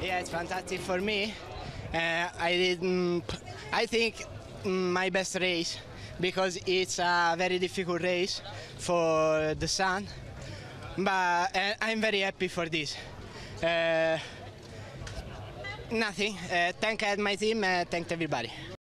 Yeah, it's fantastic for me. I think my best race because it's a very difficult race for the sun. But I'm very happy for this. Nothing. Thank my team. Thank everybody.